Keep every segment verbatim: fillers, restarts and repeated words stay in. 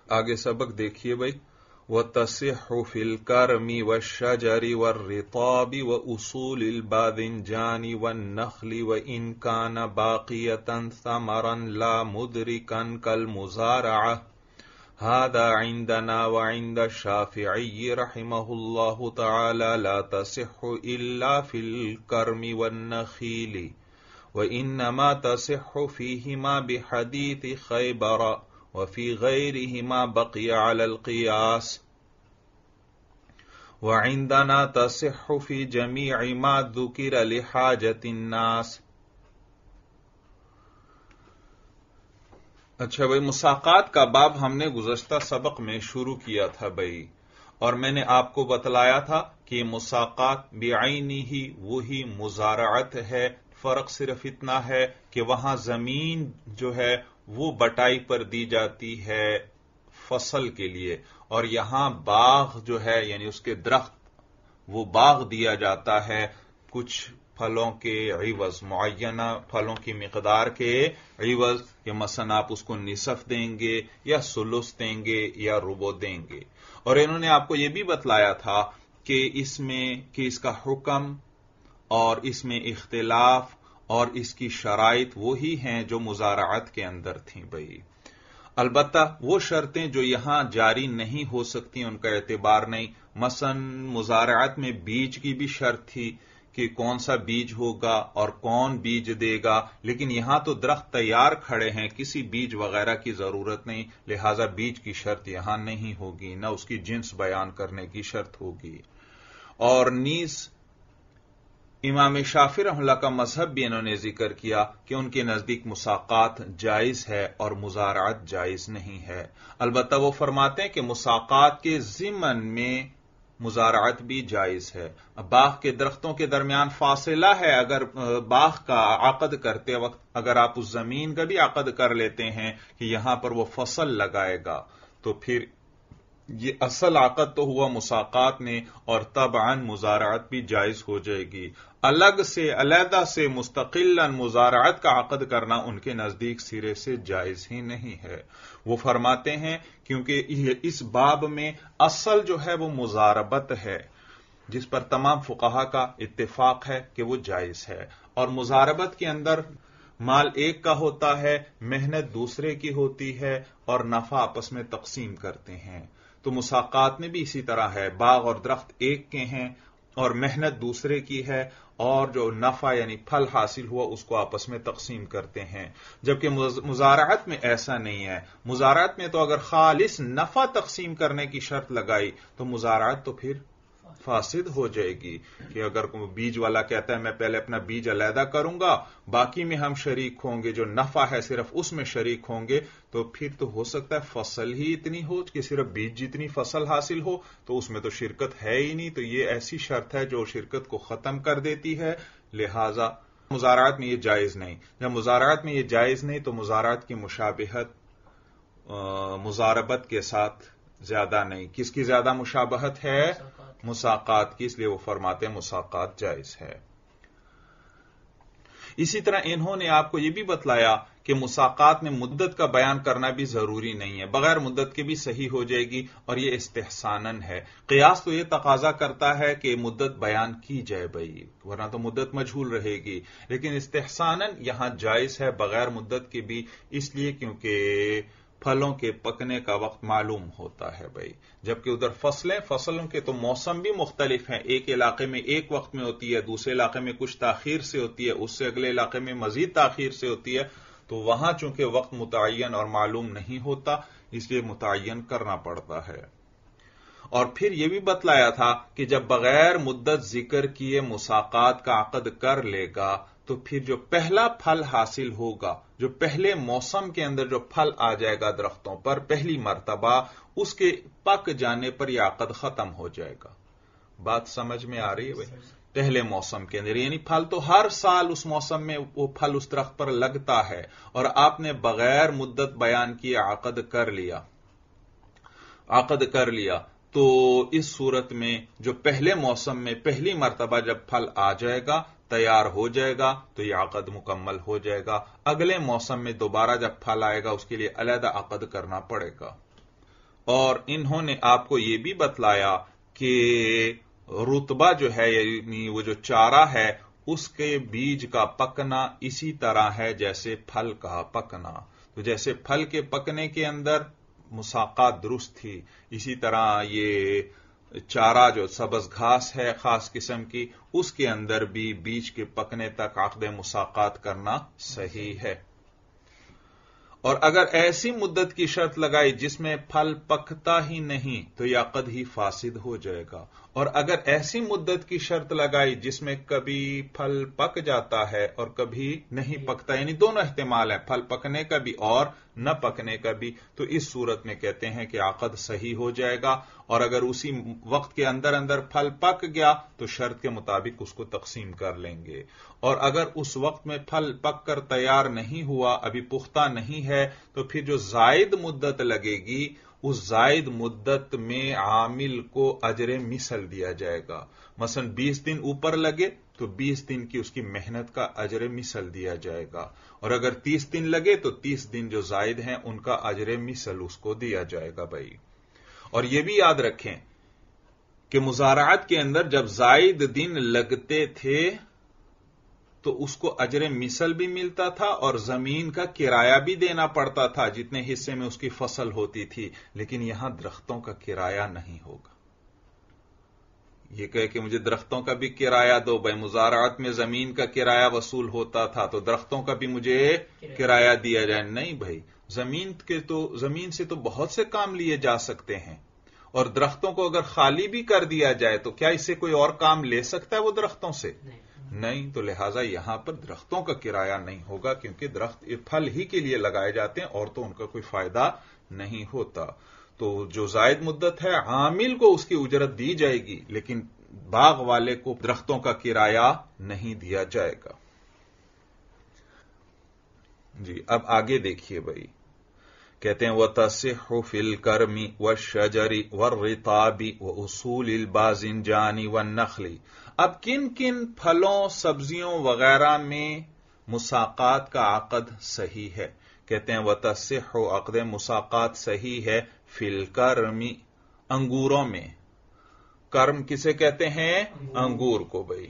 آگے سبق دیکھیے بھائی. وَتَصِحُّ فِي الْكَرْمِ وَالشَّجَرِ وَالرِّطَابِ وَأُصُولِ الْبَاذِنْجَانِ وَالنَّخْلِ وَإِنْ كَانَ بَاقِيَةً ثَمَرًا لَا مُدْرِكًا كَالْمُزَارَعَةِ هَذَا عِنْدَنَا وَعِنْدَ الشَّافِعِيِّ رَحِمَهُ اللَّهُ تَعَالَى لَا تَصِحُّ إِلَّا فِي الْكَرْمِ وَالنَّخِيلِ وَإِنَّمَا تَصِحُّ فِيهِمَا بِحَدِيثِ خَيْبَرَ وفي غيرهما بقي على القياس وعندنا تصح في جميع ما ذكر لحاجة الناس. اچھا بھائی، مساقات کا باب ہم نے گزشتہ سبق میں شروع کیا تھا بھائی، اور میں نے آپ کو بتلایا تھا کہ مساقات بعینی ہی وہی مزارعت ہے. فرق صرف اتنا ہے کہ وہاں زمین جو ہے وہ بٹائی پر دی جاتی ہے فصل کے لیے، اور یہاں باغ جو ہے یعنی اس کے درخت وہ باغ دیا جاتا ہے کچھ پھلوں کے عوض، معینہ پھلوں کی مقدار کے عوض، کہ مثلا آپ اس کو نصف دیں گے یا ثلث دیں گے یا ربع دیں گے. اور انہوں نے آپ کو یہ بھی بتلایا تھا کہ اس میں کہ اس کا حکم اور اس میں اختلاف اور اس کی شرائط وہی ہیں جو مزارعت کے اندر تھیں بھائی. البتہ وہ شرطیں جو یہاں جاری نہیں ہو سکتی ان کا اعتبار نہیں. مثلا مزارعت میں بیج کی بھی شرط تھی کہ کون سا بیج ہوگا اور کون بیج دے گا، لیکن یہاں تو درخت تیار کھڑے ہیں، کسی بیج وغیرہ کی ضرورت نہیں، لہذا بیج کی شرط یہاں نہیں ہوگی، نہ اس کی جنس بیان کرنے کی شرط ہوگی. اور نیز امام شافعی رحمہ اللہ کا مذہب بھی انہوں نے ذکر کیا کہ ان کے نزدیک مساقات جائز ہے اور مزارعت جائز نہیں ہے. البتہ وہ فرماتے ہیں کہ مساقات کے ضمن میں مزارعت بھی جائز ہے. باغ کے درختوں کے درمیان فاصلہ ہے، اگر باغ کا عقد کرتے وقت اگر آپ اس زمین کا بھی عقد کر لیتے ہیں کہ یہاں پر وہ فصل لگائے گا، تو پھر یہ اصل عقد تو ہوا مساقات نے، اور طبعاً مزارعت بھی جائز ہو جائے گی. الگ سے علیحدہ سے مستقلا مزارعت کا عقد کرنا ان کے نزدیک سرے سے جائز ہی نہیں ہے. وہ فرماتے ہیں کیونکہ اس باب میں اصل جو ہے وہ مزاربت ہے، جس پر تمام فقہا کا اتفاق ہے کہ وہ جائز ہے. اور مزاربت کے اندر مال ایک کا ہوتا ہے، محنت دوسرے کی ہوتی ہے، اور نفع آپس میں تقسیم کرتے ہیں. تو مساقات میں بھی اسی طرح ہے، باغ اور درخت ایک کے ہیں اور محنت دوسرے کی ہے، اور جو نفع یعنی پھل حاصل ہوا اس کو آپس میں تقسیم کرتے ہیں. جبکہ مزارعت میں ایسا نہیں ہے. مزارعت میں تو اگر خالص نفع تقسیم کرنے کی شرط لگائی تو مزارعت تو پھر فاسد ہو جائے گی. کہ اگر بیج والا کہتا ہے میں پہلے اپنا بیج علیحدہ کروں گا، باقی میں ہم شریک ہوں گے، جو نفع ہے صرف اس میں شریک ہوں گے، تو پھر تو ہو سکتا ہے فصل ہی اتنی ہو کہ صرف بیج جتنی فصل حاصل ہو، تو اس میں تو شرکت ہے ہی نہیں. تو یہ ایسی شرط ہے جو شرکت کو ختم کر دیتی ہے. لہذا مزارعت میں یہ جائز نہیں. جب مزارعت میں یہ جائز نہیں تو مزارعت کی مشابہت مزاربت کے ساتھ زیادہ نہیں. کس کی زیادہ مشابہت ہے؟ مساقات کی، اس لیے وہ فرماتے ہیں مساقات جائز ہے. اسی طرح انہوں نے آپ کو یہ بھی بتلایا کہ مساقات میں مدت کا بیان کرنا بھی ضروری نہیں ہے، بغیر مدت کے بھی صحیح ہو جائے گی، اور یہ استحساناً ہے. قیاس تو یہ تقاضا کرتا ہے کہ مدت بیان کی جائے بھائی، ورنہ تو مدت مجہول رہے گی. لیکن استحساناً یہاں جائز ہے بغیر مدت کے بھی، اس لیے کیونکہ پھلوں کے پکنے کا وقت معلوم ہوتا ہے بھائی. جبکہ ادھر فصلیں فصلوں کے تو موسم بھی مختلف ہیں، ایک علاقے میں ایک وقت میں ہوتی ہے، دوسرے علاقے میں کچھ تاخیر سے ہوتی ہے، اس سے اگلے علاقے میں مزید تاخیر سے ہوتی ہے. تو وہاں چونکہ وقت متعین اور معلوم نہیں ہوتا، اس لیے متعین کرنا پڑتا ہے. اور پھر یہ بھی بتلایا تھا کہ جب بغیر مدت ذکر کیے مساقات کا عقد کر لے گا تو پھر جو پہلا پھل حاصل ہوگا، جو پہلے موسم کے اندر جو پھل آ جائے گا درختوں پر پہلی مرتبہ، اس کے پک جانے پر یہ عقد ختم ہو جائے گا. بات سمجھ میں آ رہی ہے بھائی؟ پہلے موسم کے اندر یعنی پھل تو ہر سال اس موسم میں وہ پھل اس درخت پر لگتا ہے، اور آپ نے بغیر مدت بیان کیے عقد کر لیا عقد کر لیا تو اس صورت میں جو پہلے موسم میں پہلی مرتبہ جب پھل آ جائے گا، تیار ہو جائے گا، تو یہ عقد مکمل ہو جائے گا. اگلے موسم میں دوبارہ جب پھل آئے گا اس کے لیے علیحدہ عقد کرنا پڑے گا. اور انہوں نے آپ کو یہ بھی بتلایا کہ رتبہ جو ہے یعنی وہ جو چارہ ہے اس کے بیج کا پکنا اسی طرح ہے جیسے پھل کا پکنا. تو جیسے پھل کے پکنے کے اندر مساقات درست تھی، اسی طرح یہ چارہ جو سبز گھاس ہے خاص قسم کی اس کے اندر بھی بیج کے پکنے تک عقد مساقات کرنا صحیح ہے. اور اگر ایسی مدت کی شرط لگائی جس میں پھل پکتا ہی نہیں تو یہ عقد ہی فاسد ہو جائے گا، اور اگر ایسی مدت کی شرط لگائی جس میں کبھی پھل پک جاتا ہے اور کبھی نہیں پکتا، یعنی دونوں احتمال ہیں، پھل پکنے کا بھی اور نہ پکنے کا بھی، تو اس صورت میں کہتے ہیں کہ عقد صحیح ہو جائے گا. اور اگر اسی وقت کے اندر اندر پھل پک گیا تو شرط کے مطابق اس کو تقسیم کر لیں گے. اور اگر اس وقت میں پھل پک کر تیار نہیں ہوا، ابھی پختہ نہیں ہے، تو پھر جو زائد مدت لگے گی اس زائد مدت میں عامل کو اجر مثل دیا جائے گا. مثلا بیس دن اوپر لگے تو بیس دن کی اس کی محنت کا اجر مثل دیا جائے گا، اور اگر تیس دن لگے تو تیس دن جو زائد ہیں ان کا اجر مثل اس کو دیا جائے گا بھائی. اور یہ بھی یاد رکھیں کہ مزارعت کے اندر جب زائد دن لگتے تھے تو اس کو اجر مثل بھی ملتا تھا اور زمین کا کرایہ بھی دینا پڑتا تھا جتنے حصے میں اس کی فصل ہوتی تھی، لیکن یہاں درختوں کا کرایہ نہیں ہوگا. یہ کہے کہ مجھے درختوں کا بھی کرایہ دو، بھائی مزارعت میں زمین کا کرایہ وصول ہوتا تھا تو درختوں کا بھی مجھے کرایہ دیا جائے. نہیں بھائی، زمین کے تو زمین سے تو بہت سے کام لیے جا سکتے ہیں، اور درختوں کو اگر خالی بھی کر دیا جائے تو کیا اس سے کوئی اور کام لے سکتا ہے وہ درختوں سے؟ نہیں. تو لہٰذا یہاں پر درختوں کا کرایہ نہیں ہوگا، کیونکہ درخت پھل ہی کے لیے لگائے جاتے ہیں اور تو ان کا کوئی فائدہ نہیں ہوتا. تو جو زائد مدت ہے عامل کو اس کی اجرت دی جائے گی، لیکن باغ والے کو درختوں کا کرایہ نہیں دیا جائے گا. جی اب آگے دیکھیے بھائی، کہتے ہیں وَتَصِحُّ فِي الْكَرْمِ وَالشَّجَرِ وَالرِّطَابِ وَأُصُولِ الْبَاذِنْجَانِ وَالنَّخْلِ. اب کن کن پھلوں سبزیوں وغیرہ میں مساقات کا عقد صحیح ہے؟ کہتے ہیں وَتَصِحُّ عقد مساقات صحیح ہے فی الکرم، انگوروں میں. کرم کسے کہتے ہیں؟ انگور کو بھائی.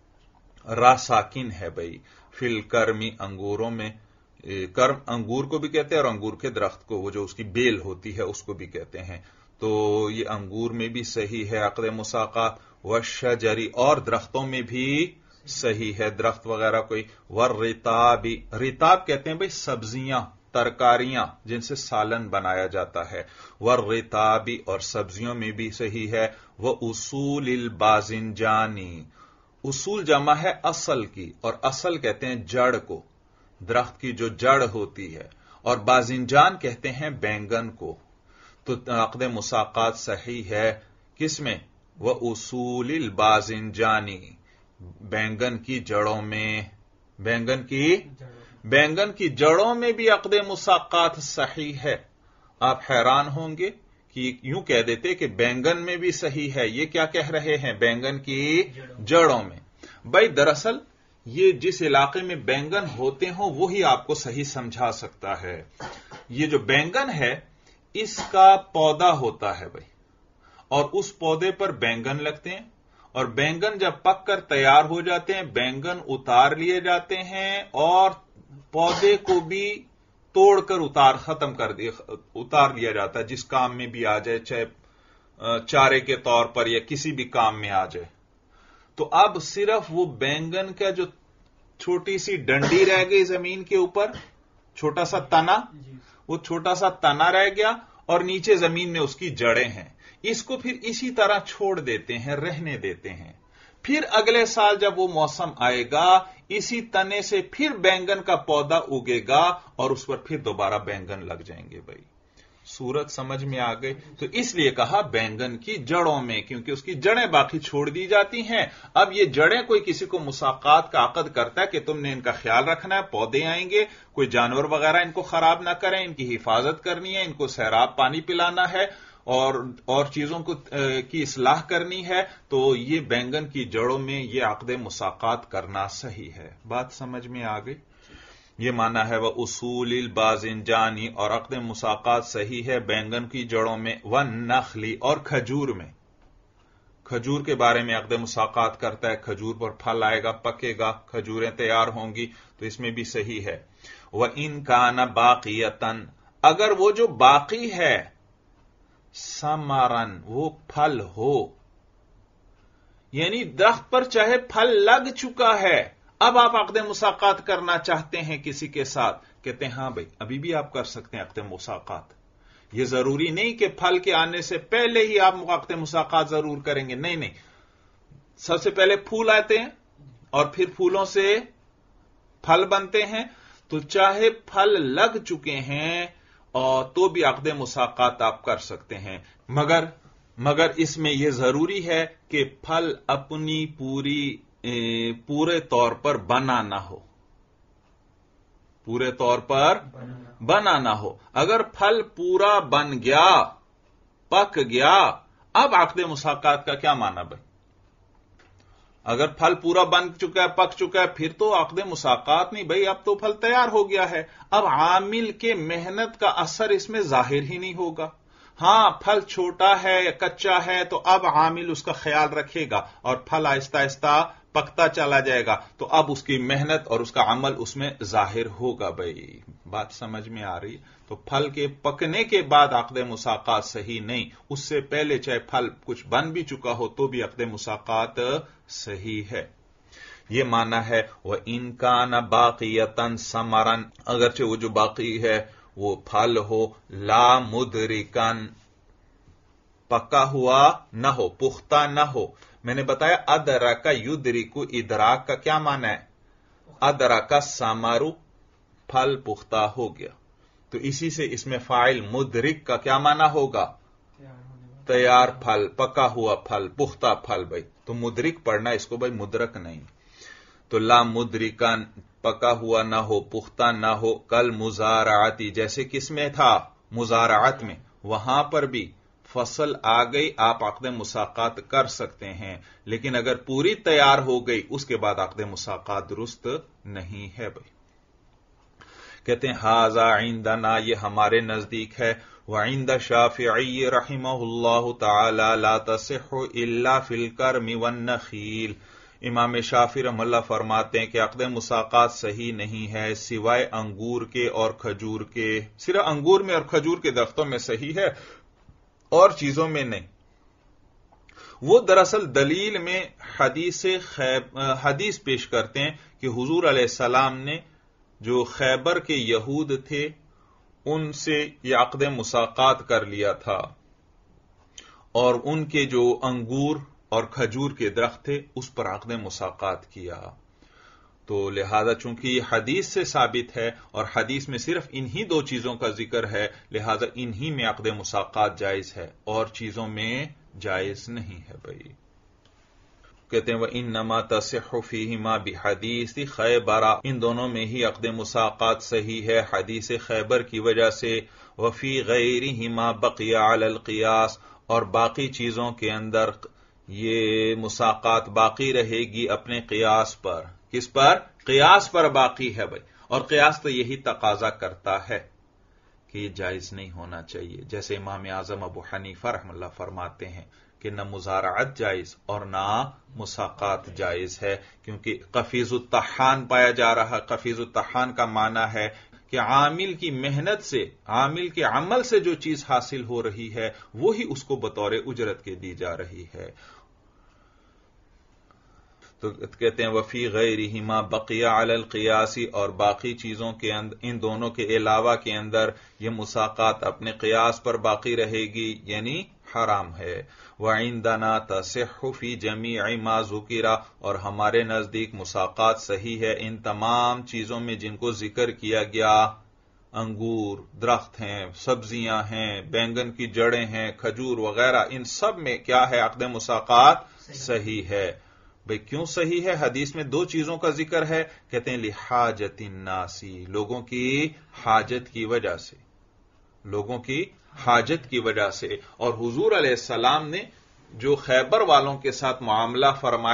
را ساکن ہے بھائی. فی الکرم انگوروں میں، کرم انگور کو بھی کہتے ہیں اور انگور کے درخت کو، وہ جو اس کی بیل ہوتی ہے اس کو بھی کہتے ہیں. تو یہ انگور میں بھی صحیح ہے عقد مساقات. والشجری اور درختوں میں بھی صحیح ہے، درخت وغیرہ کوئی. والرطاب، رطاب کہتے ہیں بھائی سبزیاں، ترکاریاں جن سے سالن بنایا جاتا ہے. والرطاب اور سبزیوں میں بھی صحیح ہے. وَأُصُولِ الْبَاذِنْجَانِ، اصول جمع ہے اصل کی، اور اصل کہتے ہیں جڑ کو، درخت کی جو جڑ ہوتی ہے، اور باذنجان کہتے ہیں بینگن کو. تو عقد مساقات صحیح ہے کس میں؟ وَأُصُولِ الْبَاذِنْجَانِ، بینگن کی جڑوں میں. بینگن کی بینگن کی جڑوں میں بھی عقد مساقات صحیح ہے. آپ حیران ہوں گے کہ یوں کہہ دیتے کہ بینگن میں بھی صحیح ہے، یہ کیا کہہ رہے ہیں؟ بینگن کی جڑوں میں. بھائی دراصل یہ جس علاقے میں بینگن ہوتے ہوں وہی آپ کو صحیح سمجھا سکتا ہے. یہ جو بینگن ہے اس کا پودا ہوتا ہے بھائی، اور اس پودے پر بینگن لگتے ہیں، اور بینگن جب پک کر تیار ہو جاتے ہیں بینگن اتار لیے جاتے ہیں، اور پودے کو بھی توڑ کر اتار ختم کر دیا اتار لیا جاتا ہے، جس کام میں بھی آ جائے، چاہے چارے کے طور پر یا کسی بھی کام میں آ جائے. تو اب صرف وہ بینگن کا جو چھوٹی سی ڈنڈی رہ گئی زمین کے اوپر، چھوٹا سا تنا، وہ چھوٹا سا تنا رہ گیا اور نیچے زمین میں اس کی جڑیں ہیں. اس کو پھر اسی طرح چھوڑ دیتے ہیں، رہنے دیتے ہیں. پھر اگلے سال جب وہ موسم آئے گا اسی تنے سے پھر بینگن کا پودا اگے گا اور اس پر پھر دوبارہ بینگن لگ جائیں گے. بھائی صورت سمجھ میں آ گئی؟ تو اس لیے کہا بینگن کی جڑوں میں، کیونکہ اس کی جڑیں باقی چھوڑ دی جاتی ہیں. اب یہ جڑیں کوئی کسی کو مساقات کا عقد کرتا ہے کہ تم نے ان کا خیال رکھنا ہے، پودے آئیں گے، کوئی جانور وغیرہ ان کو خراب نہ کریں، ان کی حفاظت کرنی ہے، ان کو سیراب پانی پلانا ہے اور اور چیزوں کو کی اصلاح کرنی ہے، تو یہ بینگن کی جڑوں میں یہ عقد مساقات کرنا صحیح ہے. بات سمجھ میں آ گئی؟ یہ مانا ہے وہ اصول الباذنجانی، اور عقد مساقات صحیح ہے بینگن کی جڑوں میں، والنخلی، اور کھجور میں۔ کھجور کے بارے میں عقد مساقات کرتا ہے، کھجور پر پھل آئے گا، پکے گا، کھجوریں تیار ہوں گی، تو اس میں بھی صحیح ہے۔ وَإِن كَانَ بَاقِيَةً، اگر وہ جو باقی ہے، ثمراً، وہ پھل ہو، یعنی درخت پر چاہے پھل لگ چکا ہے، اب آپ عقد مساقات کرنا چاہتے ہیں کسی کے ساتھ، کہتے ہیں ہاں بھائی ابھی بھی آپ کر سکتے ہیں عقد مساقات، یہ ضروری نہیں کہ پھل کے آنے سے پہلے ہی آپ عقد مساقات ضرور کریں گے، نہیں نہیں، سب سے پہلے پھول آتے ہیں اور پھر پھولوں سے پھل بنتے ہیں، تو چاہے پھل لگ چکے ہیں اور تو بھی عقد مساقات آپ کر سکتے ہیں، مگر مگر اس میں یہ ضروری ہے کہ پھل اپنی پوری پورے طور پر بنا نہ ہو، پورے طور پر بنا نہ ہو۔ اگر پھل پورا بن گیا، پک گیا، اب عقد مساقات کا کیا معنی بھائی؟ اگر پھل پورا بن چکا ہے، پک چکا ہے، پھر تو عقد مساقات نہیں بھائی، اب تو پھل تیار ہو گیا ہے، اب عامل کے محنت کا اثر اس میں ظاہر ہی نہیں ہوگا۔ ہاں پھل چھوٹا ہے، کچا ہے، تو اب عامل اس کا خیال رکھے گا اور پھل آہستہ آہستہ پکتا چلا جائے گا، تو اب اس کی محنت اور اس کا عمل اس میں ظاہر ہوگا۔ بھائی بات سمجھ میں آ رہی؟ تو پھل کے پکنے کے بعد عقد مساقات صحیح نہیں، اس سے پہلے چاہے پھل کچھ بن بھی چکا ہو تو بھی عقد مساقات صحیح ہے۔ یہ معنی ہے وَإِن كَانَ بَاقِيَةً ثَمَرًا، اگرچہ وہ جو باقی ہے وہ پھل ہو، لا مدرکن، پکا ہوا نہ ہو، پختہ نہ ہو۔ میں نے بتایا ادرک یدرک، ادراک کا کیا معنی ہے؟ ادرک ثمر، پھل پختہ ہو گیا، تو اسی سے اس میں فاعل مدرک کا کیا معنی ہوگا؟ تیار پھل، پکا ہوا پھل، پختہ پھل۔ بھائی تو مدرک پڑھنا، اس کو بھائی مدرک نہیں، تو لا مدرکن، پکا ہوا نہ ہو، پختہ نہ ہو، کل مزارعتی، جیسے کس میں تھا؟ مزارعت میں، وہاں پر بھی فصل آ گئی، آپ عقد مساقات کر سکتے ہیں، لیکن اگر پوری تیار ہو گئی اس کے بعد عقد مساقات درست نہیں ہے۔ بھائی کہتے ہیں ھذا عندنا، یہ ہمارے نزدیک ہے، وعند شافعی رحمہ اللہ تعالی لا تصح الا فی الکرم والنخیل، امام شافعی رحمہ اللہ فرماتے ہیں کہ عقد مساقات صحیح نہیں ہے سوائے انگور کے اور کھجور کے، صرف انگور میں اور کھجور کے درختوں میں صحیح ہے اور چیزوں میں نہیں۔ وہ دراصل دلیل میں حدیث خیب حدیث پیش کرتے ہیں کہ حضور علیہ السلام نے جو خیبر کے یہود تھے ان سے یہ عقد مساقات کر لیا تھا، اور ان کے جو انگور اور کھجور کے درخت تھے اس پر عقد مساقات کیا، تو لہذا چونکہ یہ حدیث سے ثابت ہے اور حدیث میں صرف انہی دو چیزوں کا ذکر ہے، لہذا انہی میں عقد مساقات جائز ہے اور چیزوں میں جائز نہیں ہے۔ بھائی کہتے ہیں وَإِنَّمَا تَصِحُّ فِيهِمَا بِحَدِيثِ خَيْبَرَ، ان دونوں میں ہی عقد مساقات صحیح ہے حدیث خیبر کی وجہ سے، وَفِي غَيْرِهِمَا بَقِيَ عَلَى الْقِيَاسِ، اور باقی چیزوں کے اندر یہ مساقات باقی رہے گی اپنے قیاس پر۔ کس پر؟ قیاس پر باقی ہے۔ بھائی اور قیاس تو یہی تقاضا کرتا ہے کہ یہ جائز نہیں ہونا چاہیے، جیسے امام اعظم ابو حنیفہ رحمہ اللہ فرماتے ہیں کہ نہ مزارعت جائز اور نہ مساقات جائز ہے، کیونکہ قفیز الطحان پایا جا رہا۔ قفیز الطحان کا معنی ہے کہ عامل کی محنت سے، عامل کے عمل سے جو چیز حاصل ہو رہی ہے وہی اس کو بطور اجرت کے دی جا رہی ہے۔ تو کہتے ہیں وفی غیرہما بقیہ علی القیاس، اور باقی چیزوں کے اندر، ان دونوں کے علاوہ کے اندر یہ مساقات اپنے قیاس پر باقی رہے گی، یعنی حرام ہے۔ وعندنا تصح فی جمیع ما ذکر، اور ہمارے نزدیک مساقات صحیح ہے ان تمام چیزوں میں جن کو ذکر کیا گیا، انگور، درخت ہیں، سبزیاں ہیں، بینگن کی جڑیں ہیں، کھجور وغیرہ، ان سب میں کیا ہے؟ عقد مساقات صحیح ہے۔ بھئی کیوں صحیح ہے؟ حدیث میں دو چیزوں کا ذکر ہے، کہتے ہیں لحاجت الناس، لوگوں کی حاجت کی وجہ سے، لوگوں کی حاجت کی وجہ سے، اور حضور علیہ السلام نے جو خیبر والوں کے ساتھ معاملہ فرمایا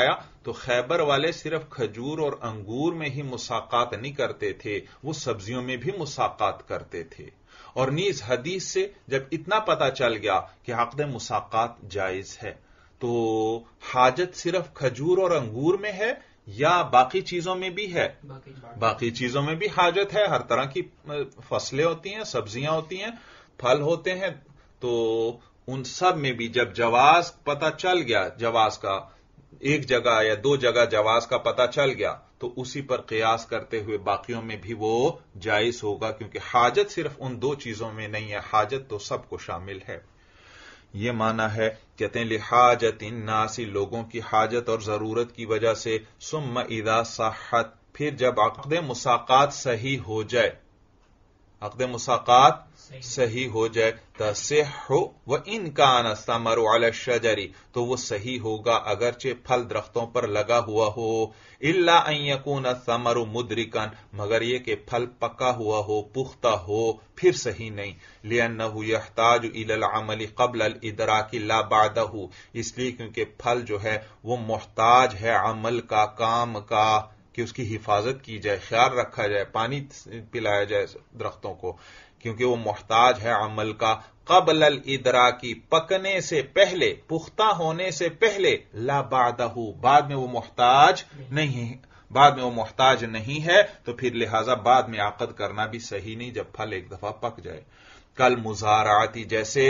تو خیبر والے صرف کھجور اور انگور میں ہی مساقات نہیں کرتے تھے، وہ سبزیوں میں بھی مساقات کرتے تھے۔ اور نیز حدیث سے جب اتنا پتا چل گیا کہ عقد مساقات جائز ہے، تو حاجت صرف کھجور اور انگور میں ہے یا باقی چیزوں میں بھی ہے؟ باقی چیزوں میں بھی حاجت ہے۔ ہر طرح کی فصلیں ہوتی ہیں، سبزیاں ہوتی ہیں، پھل ہوتے ہیں، تو ان سب میں بھی جب جواز پتا چل گیا، جواز کا ایک جگہ یا دو جگہ جواز کا پتا چل گیا، تو اسی پر قیاس کرتے ہوئے باقیوں میں بھی وہ جائز ہوگا، کیونکہ حاجت صرف ان دو چیزوں میں نہیں ہے، حاجت تو سب کو شامل ہے۔ یہ معنی ہے، کہتے ہیں لحاجت الناس، لوگوں کی حاجت اور ضرورت کی وجہ سے، ثم اذا صحت، پھر جب عقد مساقات صحیح ہو جائے، عقد مساقات صحیح ہو جائے، تصح وان کان الثمر علی الشجر، تو وہ صحیح ہوگا اگرچہ پھل درختوں پر لگا ہوا ہو، الا ان یکون الثمر مدرکا، مگر یہ کہ پھل پکا ہوا ہو، پختہ ہو، پھر صحیح نہیں، لأنہ یحتاج الی العمل قبل الادراک لا بعدہ، اس لیے کیونکہ پھل جو ہے وہ محتاج ہے عمل کا، کام کا، کہ اس کی حفاظت کی جائے، خیال رکھا جائے، پانی پلایا جائے درختوں کو، کیونکہ وہ محتاج ہے عمل کا، قبل الادراکی، پکنے سے پہلے، پختہ ہونے سے پہلے، لا بعدہ، بعد میں وہ محتاج نہیں، بعد میں وہ محتاج نہیں ہے، تو پھر لہذا بعد میں عقد کرنا بھی صحیح نہیں جب پھل ایک دفعہ پک جائے۔ کل مزارعتی، جیسے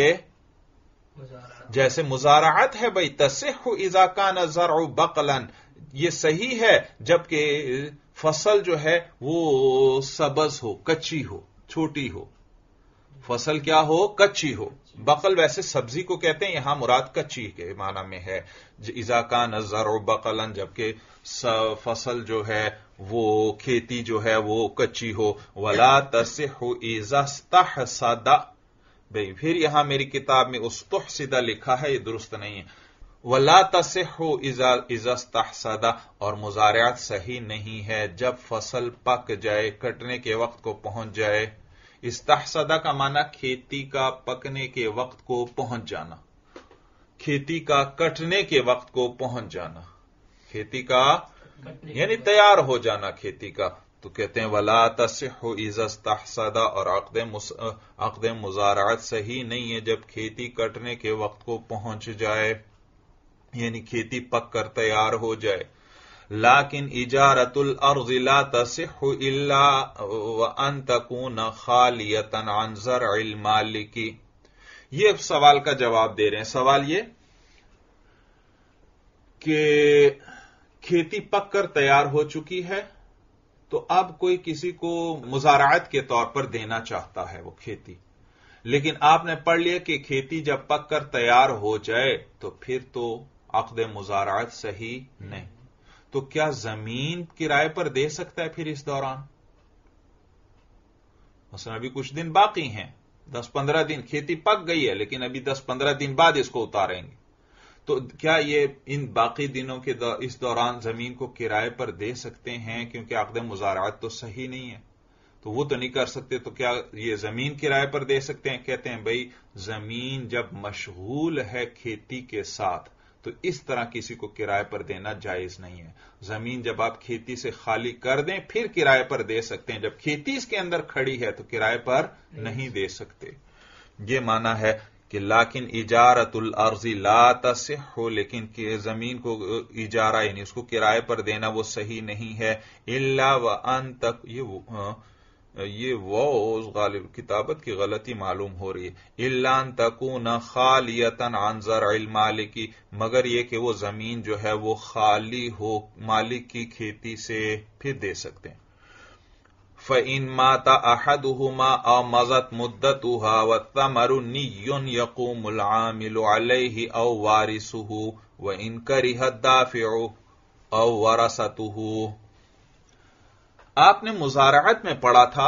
جیسے مزارعت ہے بھائی، تصح اذا کان الزرع بقلا، یہ صحیح ہے جبکہ فصل جو ہے وہ سبز ہو، کچی ہو، چھوٹی ہو، فصل کیا ہو؟ کچی ہو۔ بقل ویسے سبزی کو کہتے ہیں، یہاں مراد کچی کے معنی میں ہے، اذا کان الزرع بقلا، جبکہ فصل جو ہے وہ کھیتی جو ہے وہ کچی ہو۔ ولا تصح اذا استحصد، بھئی پھر یہاں میری کتاب میں استحصد لکھا ہے، یہ درست نہیں ہے، ولا تصح اذا استحصد، اور مزارعت صحیح نہیں ہے جب فصل پک جائے، کٹنے کے وقت کو پہنچ جائے۔ استحصدہ کا معنی کھیتی کا پکنے کے وقت کو پہنچ جانا، کھیتی کا کٹنے کے وقت کو پہنچ جانا، کھیتی کا یعنی تیار ہو جانا کھیتی کا، تو کہتے ہیں ولا تصح اذا استحصد، اور عقد عقد مزارعت صحیح نہیں ہے جب کھیتی کٹنے کے وقت کو پہنچ جائے، یعنی کھیتی پک کر تیار ہو جائے۔ لیکن اجارت الارض لا تصح الا وان تكون خالیۃ عن زرع المالک، یہ سوال کا جواب دے رہے ہیں۔ سوال یہ کہ کھیتی پک کر تیار ہو چکی ہے، تو اب کوئی کسی کو مزارعت کے طور پر دینا چاہتا ہے وہ کھیتی، لیکن آپ نے پڑھ لیا کہ کھیتی جب پک کر تیار ہو جائے تو پھر تو عقد مزارعت صحیح نہیں، تو کیا زمین کرائے پر دے سکتا ہے پھر اس دوران؟ مثلا ابھی کچھ دن باقی ہیں، دس پندرہ دن، کھیتی پک گئی ہے لیکن ابھی دس پندرہ دن بعد اس کو اتاریں گے، تو کیا یہ ان باقی دنوں کے دور اس دوران زمین کو کرائے پر دے سکتے ہیں؟ کیونکہ عقد مزارعت تو صحیح نہیں ہے، تو وہ تو نہیں کر سکتے، تو کیا یہ زمین کرائے پر دے سکتے ہیں؟ کہتے ہیں بھائی زمین جب مشغول ہے کھیتی کے ساتھ تو اس طرح کسی کو کرائے پر دینا جائز نہیں ہے۔ زمین جب آپ کھیتی سے خالی کر دیں پھر کرائے پر دے سکتے ہیں، جب کھیتی اس کے اندر کھڑی ہے تو کرائے پر نہیں دے سکتے۔ یہ معنی ہے کہ لیکن اجارت الارض لا تصح، لیکن کہ زمین کو اجارہ یعنی اس کو کرائے پر دینا وہ صحیح نہیں ہے، الا وان تک، یہ یہ وہ غالب کتابت کی غلطی معلوم ہو رہی ہے، الا ان تکون خالیۃ عن زرع المالک، مگر یہ کہ وہ زمین جو ہے وہ خالی ہو مالک کی کھیتی سے، پھر دے سکتے ہیں۔ فَإِن مَاتَ أَحَدُهُمَا أَوْ مَضَتْ مُدَّتُهَا وَالثَّمَرُ نِيٌّ يَقُومُ الْعَامِلُ عَلَيْهِ أَوْ وَارِثُهُ وَإِن كَرِهَ الدَّافِعُ أَوْ وَرَثَتُهُ۔ آپ نے مزارعت میں پڑھا تھا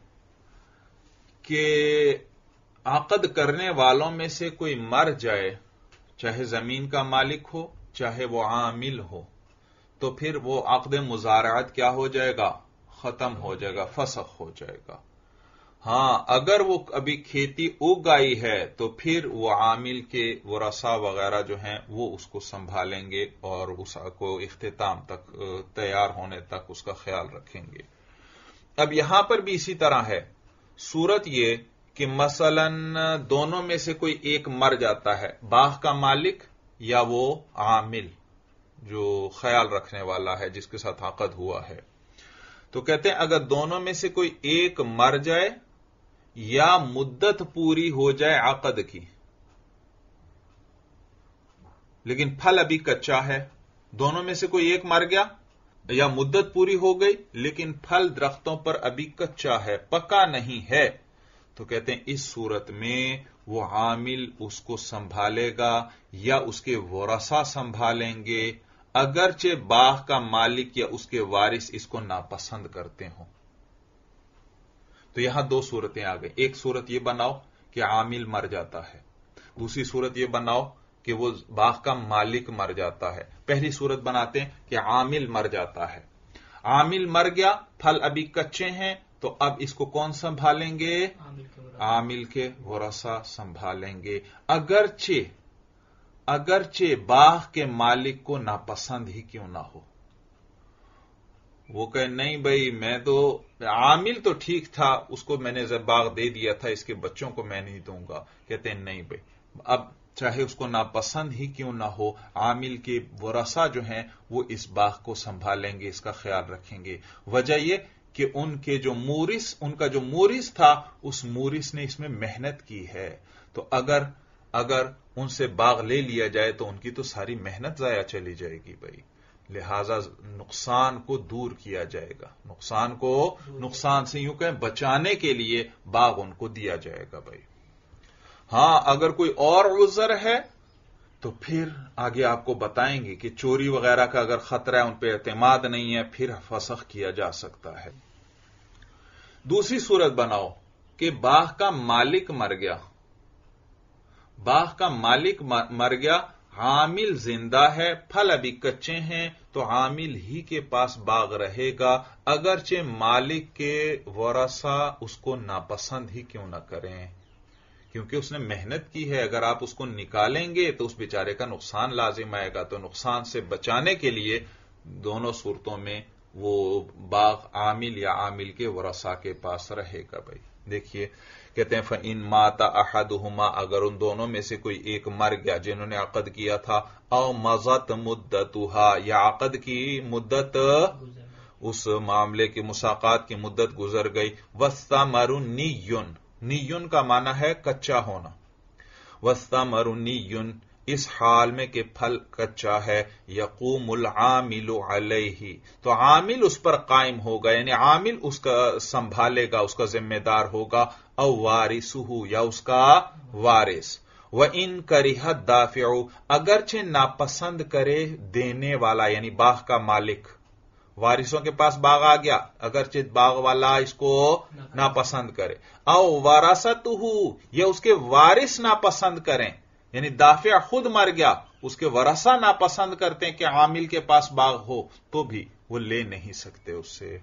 کہ عقد کرنے والوں میں سے کوئی مر جائے، چاہے زمین کا مالک ہو چاہے وہ عامل ہو، تو پھر وہ عقد مزارعت کیا ہو جائے گا؟ ختم ہو جائے گا، فسخ ہو جائے گا۔ ہاں اگر وہ ابھی کھیتی اگ گئی ہے تو پھر وہ عامل کے ورثاء وغیرہ جو ہیں وہ اس کو سنبھالیں گے اور اس کو اختتام تک تیار ہونے تک اس کا خیال رکھیں گے۔ اب یہاں پر بھی اسی طرح ہے، صورت یہ کہ مثلا دونوں میں سے کوئی ایک مر جاتا ہے، باغ کا مالک یا وہ عامل جو خیال رکھنے والا ہے جس کے ساتھ عقد ہوا ہے، تو کہتے ہیں اگر دونوں میں سے کوئی ایک مر جائے یا مدت پوری ہو جائے عقد کی لیکن پھل ابھی کچا ہے، دونوں میں سے کوئی ایک مر گیا یا مدت پوری ہو گئی لیکن پھل درختوں پر ابھی کچا ہے، پکا نہیں ہے، تو کہتے ہیں اس صورت میں وہ عامل اس کو سنبھالے گا یا اس کے ورثاء سنبھالیں گے، اگرچہ باغ کا مالک یا اس کے وارث اس کو ناپسند کرتے ہوں۔ تو یہاں دو صورتیں آ گئی، ایک صورت یہ بناؤ کہ عامل مر جاتا ہے، دوسری صورت یہ بناؤ کہ وہ باغ کا مالک مر جاتا ہے۔ پہلی صورت بناتے ہیں کہ عامل مر جاتا ہے، عامل مر گیا، پھل ابھی کچے ہیں، تو اب اس کو کون سنبھالیں گے؟ عامل کے ورثاء سنبھالیں گے، اگرچہ اگرچہ باغ کے مالک کو ناپسند ہی کیوں نہ ہو۔ وہ کہ نہیں بھائی میں تو عامل تو ٹھیک تھا، اس کو میں نے باغ دے دیا تھا، اس کے بچوں کو میں نہیں دوں گا، کہتے ہیں نہیں بھائی اب چاہے اس کو ناپسند ہی کیوں نہ ہو، عامل کے ورثاء جو ہیں وہ اس باغ کو سنبھالیں گے، اس کا خیال رکھیں گے۔ وجہ یہ کہ ان کے جو مورث ان کا جو مورث تھا اس مورث نے اس میں محنت کی ہے، تو اگر اگر ان سے باغ لے لیا جائے تو ان کی تو ساری محنت ضائع چلی جائے گی بھائی، لہذا نقصان کو دور کیا جائے گا، نقصان کو نقصان سے یوں کہیں بچانے کے لیے باغ ان کو دیا جائے گا بھائی۔ ہاں اگر کوئی اور عذر ہے تو پھر آگے آپ کو بتائیں گے کہ چوری وغیرہ کا اگر خطرہ ہے، ان پہ اعتماد نہیں ہے، پھر فسخ کیا جا سکتا ہے۔ دوسری صورت بناؤ کہ باغ کا مالک مر گیا، باغ کا مالک مر گیا، عامل زندہ ہے، پھل ابھی کچے ہیں، تو عامل ہی کے پاس باغ رہے گا، اگرچہ مالک کے ورثاء اس کو ناپسند ہی کیوں نہ کریں، کیونکہ اس نے محنت کی ہے۔ اگر آپ اس کو نکالیں گے تو اس بیچارے کا نقصان لازم آئے گا، تو نقصان سے بچانے کے لیے دونوں صورتوں میں وہ باغ عامل یا عامل کے ورثاء کے پاس رہے گا بھائی۔ دیکھیے کہتے ہیں فَإِن مَاتَ أَحَدُهُمَا، اگر ان دونوں میں سے کوئی ایک مر گیا جنہوں نے عقد کیا تھا، او مضت مدتها، یا عقد کی مدت اس معاملے کی مساقات کی مدت گزر گئی، وَالثَّمَرُ نِيٌّ، نیٌ کا معنی ہے کچا ہونا، وَالثَّمَرُ نِيٌّ، اس حال میں کہ پھل کچا ہے، یقوم العامل علیہ، تو عامل اس پر قائم ہوگا، یعنی عامل اس کا سنبھالے گا، اس کا ذمہ دار ہوگا، او وارثہ، یا اس کا وارث، وَإِن کَرِہَ الدَّافِعُ، اگرچہ ناپسند کرے دینے والا یعنی باغ کا مالک، وارثوں کے پاس باغ آ گیا، اگرچہ باغ والا اس کو ناپسند کرے، او وراثتہ، یا اس کے وارث ناپسند کریں، یعنی دافع خود مر گیا، اس کے ورثاء ناپسند کرتے ہیں کہ عامل کے پاس باغ ہو، تو بھی وہ لے نہیں سکتے اس سے۔